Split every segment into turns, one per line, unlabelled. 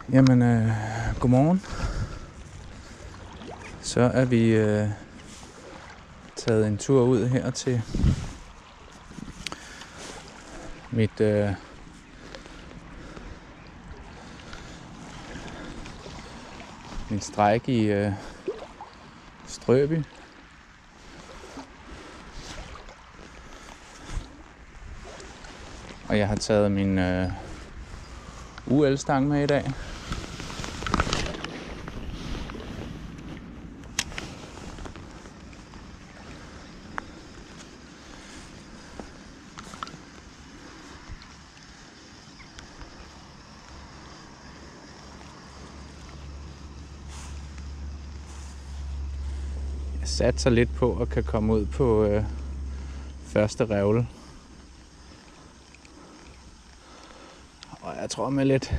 Jamen, godmorgen. Så er vi taget en tur ud her til mit stræk i Strøby. Og jeg har taget min UL-stang med i dag. Jeg satser lidt på at kan komme ud på første revle. Og jeg tror med lidt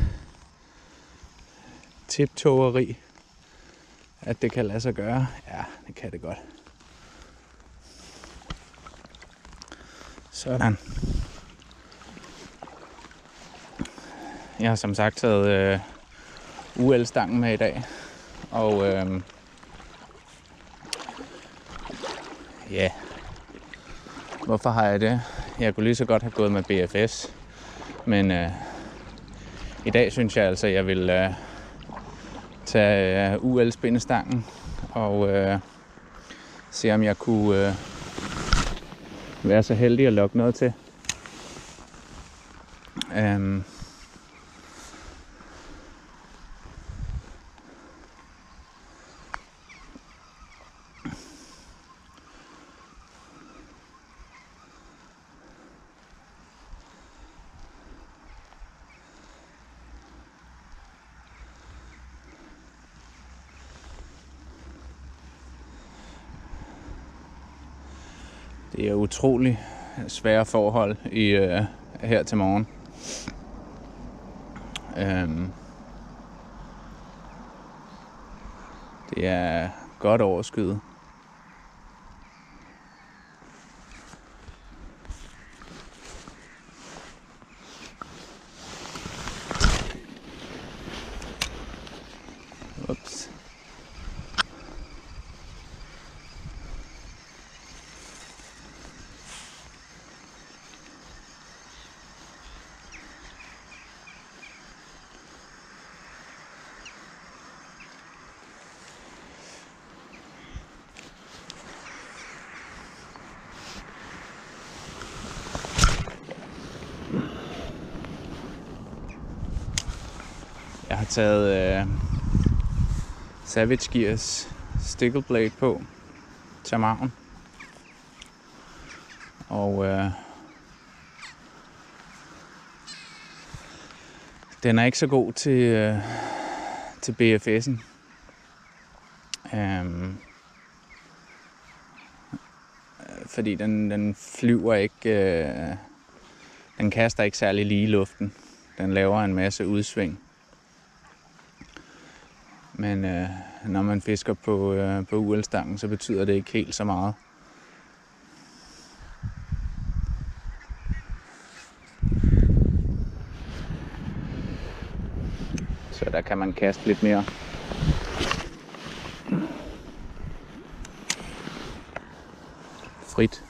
tiptogeri, at det kan lade sig gøre. Ja, det kan det godt. Sådan. Jeg har som sagt taget UL-stangen med i dag. Og ja, hvorfor har jeg det? Jeg kunne lige så godt have gået med BFS. Men i dag synes jeg altså, at jeg vil tage UL-spindestangen og se om jeg kunne være så heldig at lokke noget til. Det er utrolig svære forhold her til morgen. Det er godt overskyet. Ups. Jeg har taget Savage Gears Stickle Blade på til marven. Og den er ikke så god til BFS'en. Fordi den flyver ikke, den kaster ikke særlig lige i luften. Den laver en masse udsving. Men når man fisker på UL-stangen, så betyder det ikke helt så meget. Så der kan man kaste lidt mere. Frit.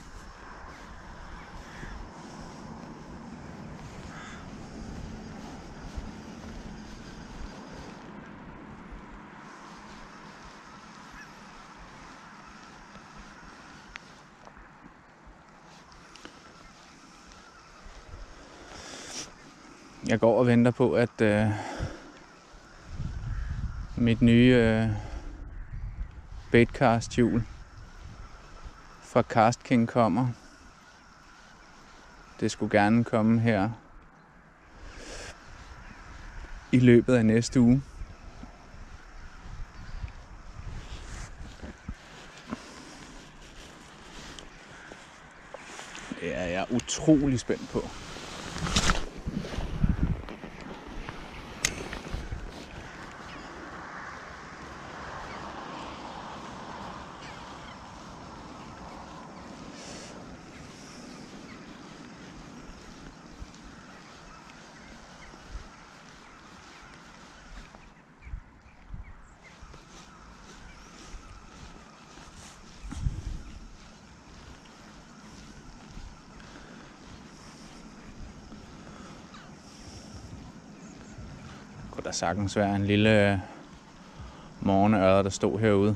Jeg går og venter på, at mit nye baitcast hjul fra Cast King kommer. Det skulle gerne komme her i løbet af næste uge. Det er jeg utrolig spændt på. kunne da sagtens være en lille morgenørred, der stod herude.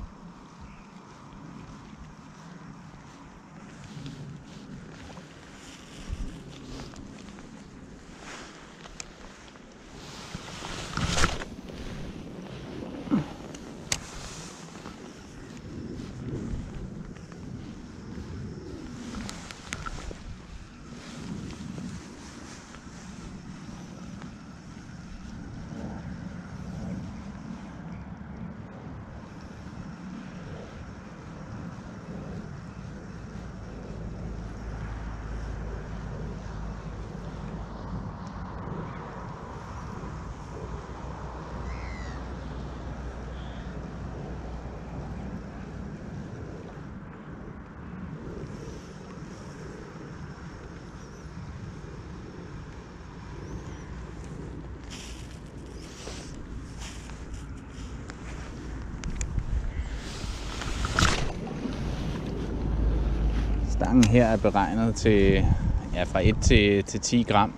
Stangen her er beregnet til fra 1 til 10 gram.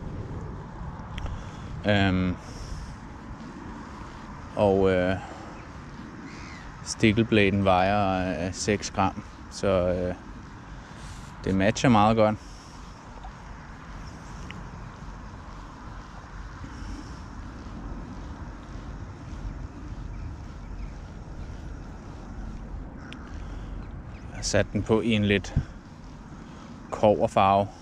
Stikkelbladen vejer 6 gram, så det matcher meget godt. Jeg har sat den på i en lidt kobberfarve.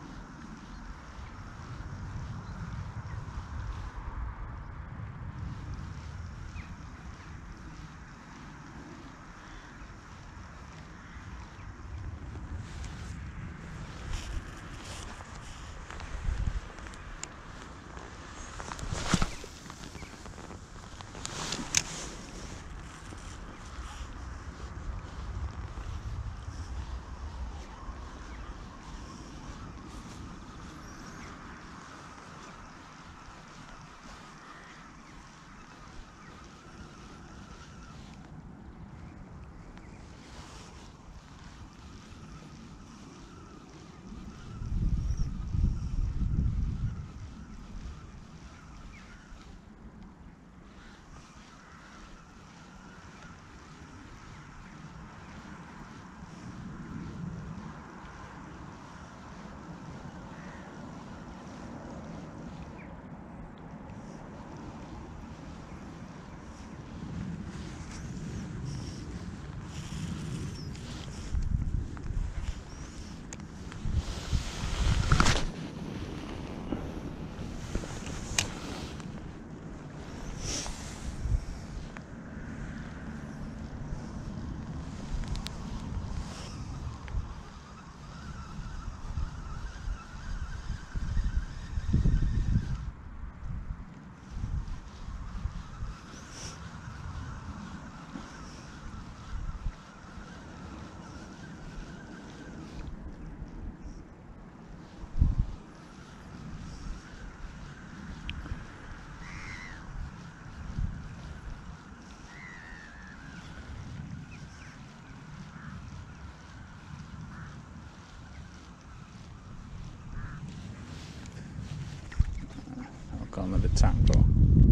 Kommer lidt tang på.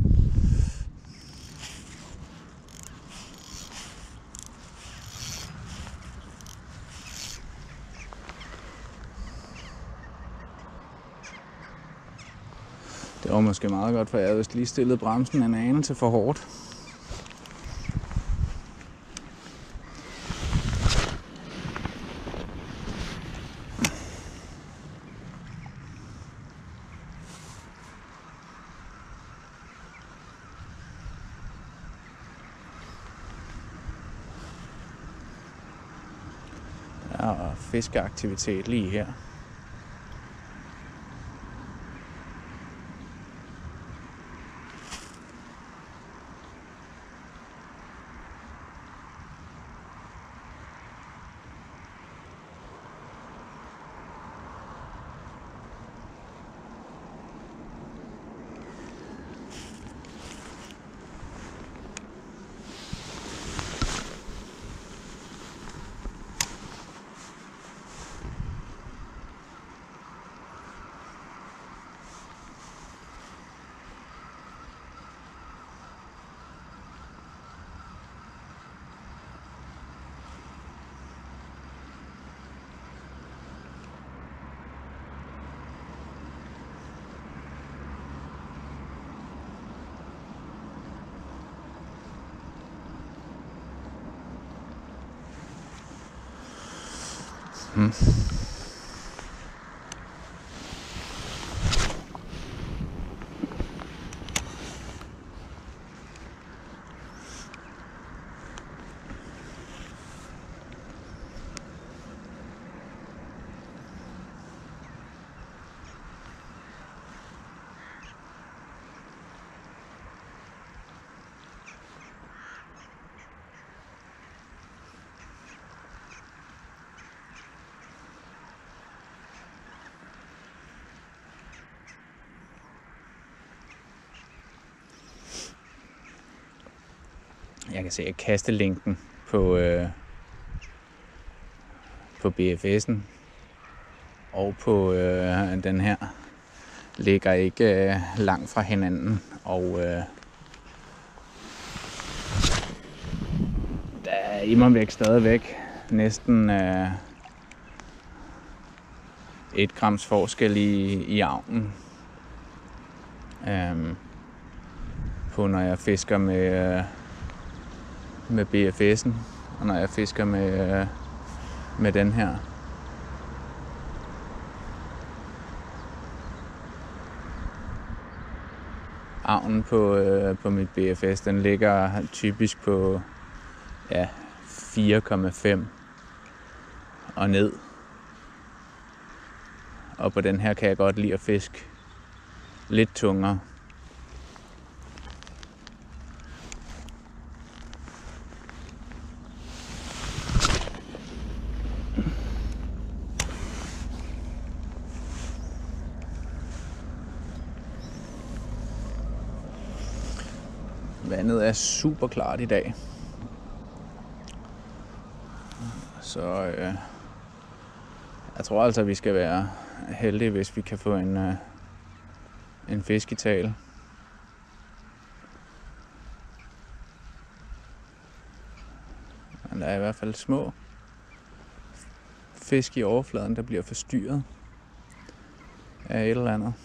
Det var måske meget godt, for jeg havde vist lige stillet bremsen en anelse for hårdt. Og fiskeaktivitet lige her. Jeg kan se, at kastelængden på BFS'en og på den her ligger ikke langt fra hinanden, og der er immervæk stadigvæk næsten 1 grams forskel i avnen på når jeg fisker med BFS'en og når jeg fisker med den her. Avnen på mit BFS, den ligger typisk på 4,5 og ned. Og på den her kan jeg godt lide at fiske lidt tungere. Vandet er super klart i dag. Så jeg tror altså, at vi skal være heldige, hvis vi kan få en fisk i tale. Men der er i hvert fald små fisk i overfladen, der bliver forstyrret af et eller andet.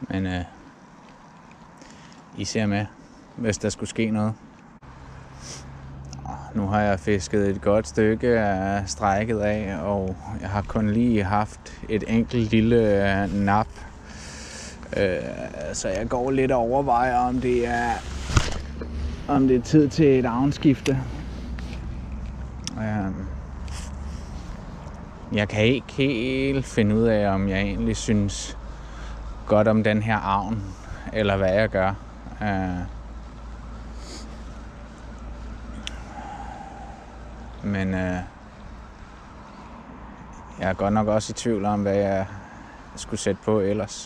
Men I ser med, hvis der skulle ske noget. Nu har jeg fisket et godt stykke af strækket af, og jeg har kun lige haft et enkelt lille nap. Så jeg går lidt og overvejer, om det er tid til et avnskifte. Jeg kan ikke helt finde ud af, om jeg egentlig synes godt om den her avn, eller hvad jeg gør. Men jeg er godt nok også i tvivl om, hvad jeg skulle sætte på ellers.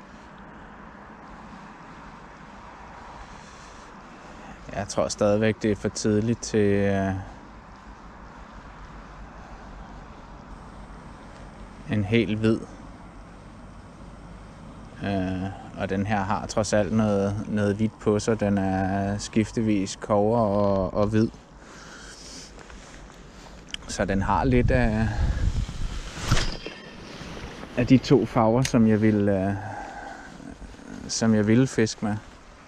Jeg tror stadigvæk, det er for tidligt til en helt hvid. Og den her har trods alt noget hvidt på sig. Den er skiftevis kobber og hvid. Så den har lidt af de to farver, som jeg ville fiske med.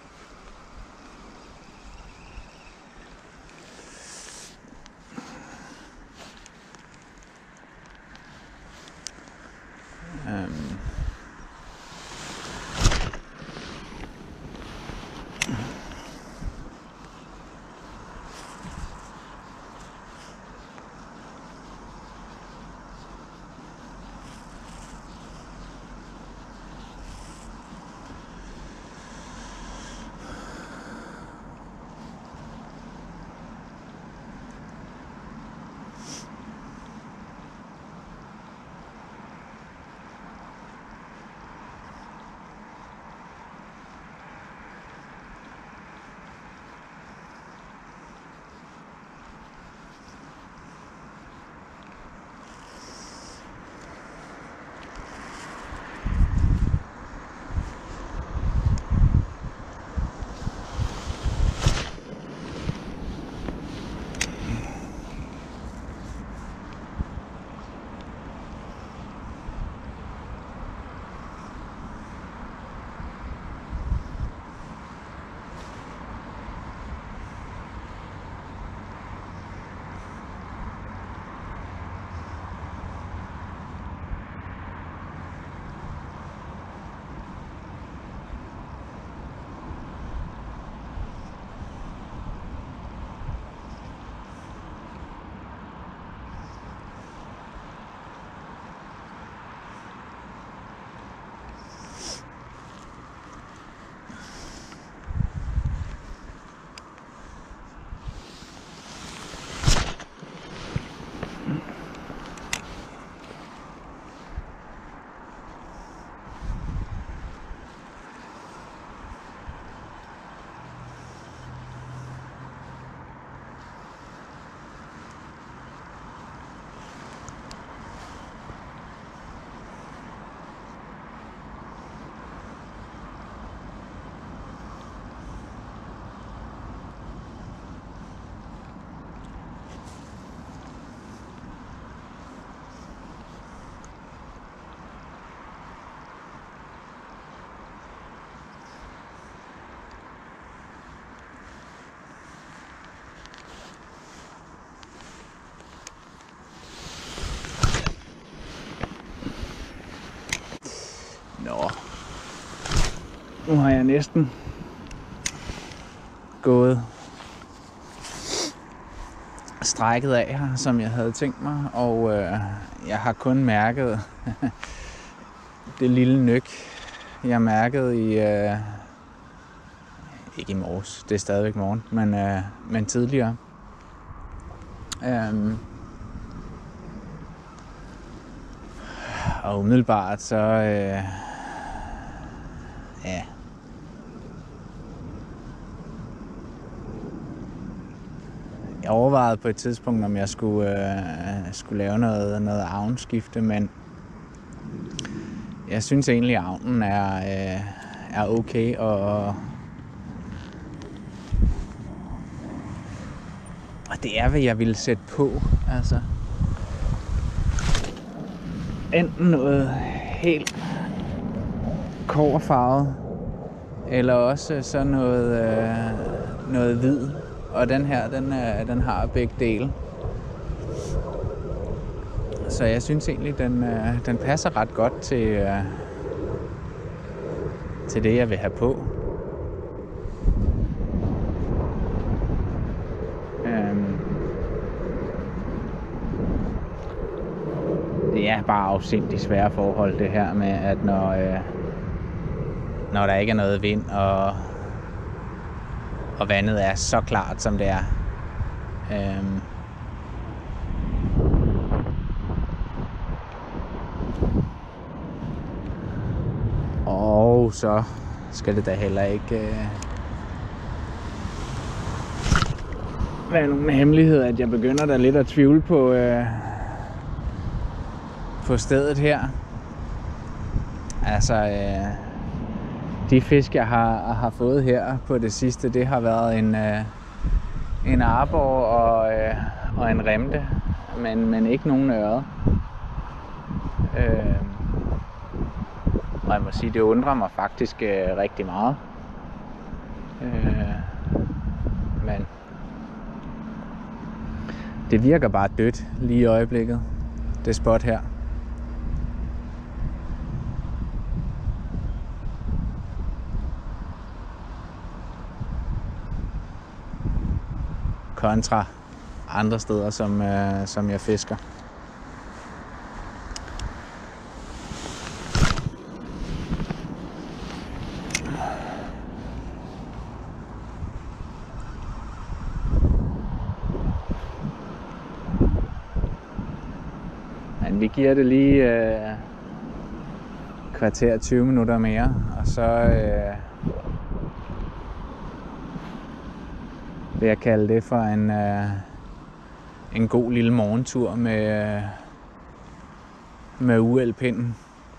Nu har jeg næsten gået strækket af her, som jeg havde tænkt mig, og jeg har kun mærket det lille nyk, jeg mærkede i, ikke i morges, det er stadigvæk morgen, men tidligere. Og umiddelbart så, ja. Jeg overvejede på et tidspunkt, om jeg skulle lave noget avnskifte, men jeg synes egentlig, at avnen er okay, og det er, hvad jeg ville sætte på, altså. Enten noget helt kobberfarvet, eller også så noget hvid. Og den her, den har begge dele. Så jeg synes egentlig, den passer ret godt til det, jeg vil have på. Det er bare afsindigt svære forhold, det her med, at når der ikke er noget vind, og vandet er så klart, som det er. Og så skal det da heller ikke være nogen hemmelighed, at jeg begynder da lidt at tvivle på stedet her. Altså, de fisk, jeg har fået her på det sidste, det har været en arbor og en remte, men ikke nogen ørred. Og jeg må sige, det undrer mig faktisk rigtig meget. Men det virker bare dødt lige i øjeblikket, det spot her. Kontra andre steder, som jeg fisker. Men vi giver det lige kvarter 20 minutter mere, og så vil jeg kalde det for en god lille morgentur med UL-pinden.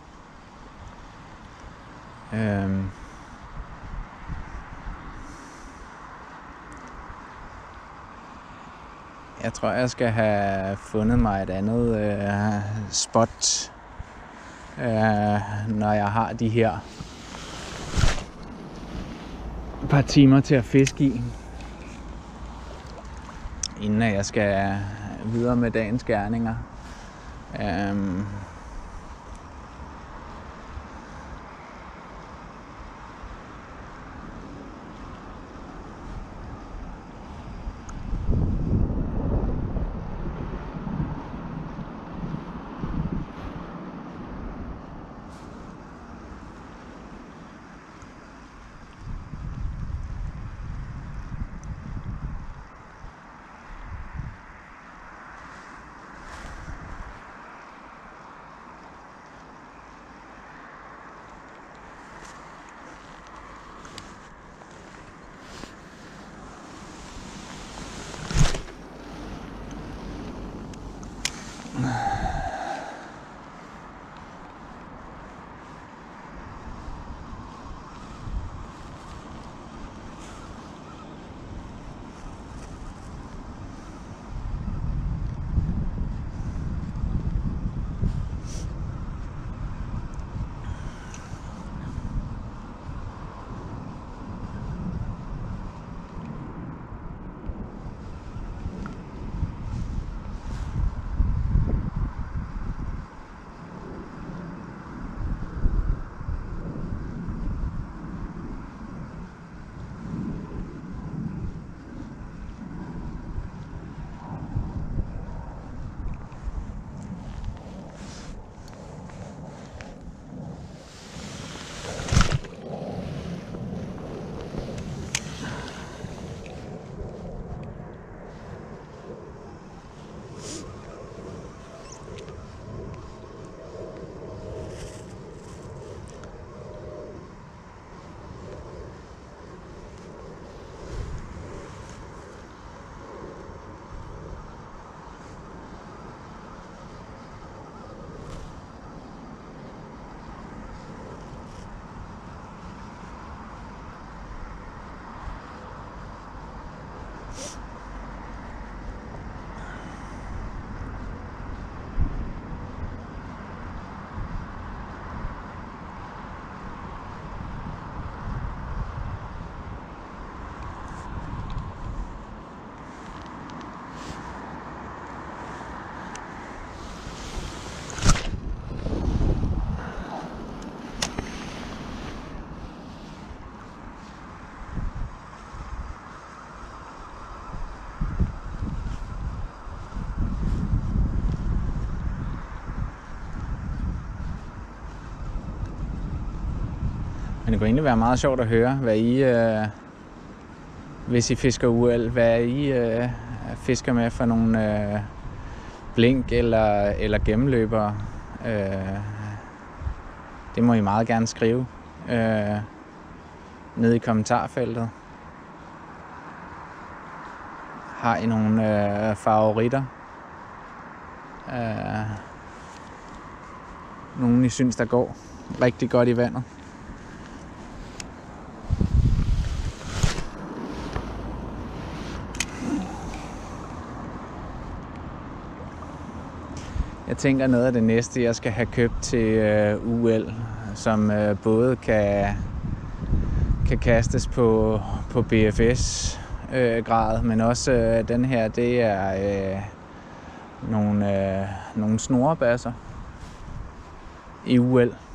Jeg tror, jeg skal have fundet mig et andet spot, når jeg har de her par timer til at fiske i, inden jeg skal videre med dagens gerninger. Men det kunne egentlig være meget sjovt at høre, hvad I, hvis I fisker UL, hvad I fisker med for nogle blink eller gennemløbere. Det må I meget gerne skrive nede i kommentarfeltet. Har I nogle favoritter? Nogen I synes, der går rigtig godt i vandet? Jeg tænker noget af det næste, jeg skal have købt til UL, som både kan kastes på BFS grad, men også den her, det er nogle snorebasser i UL.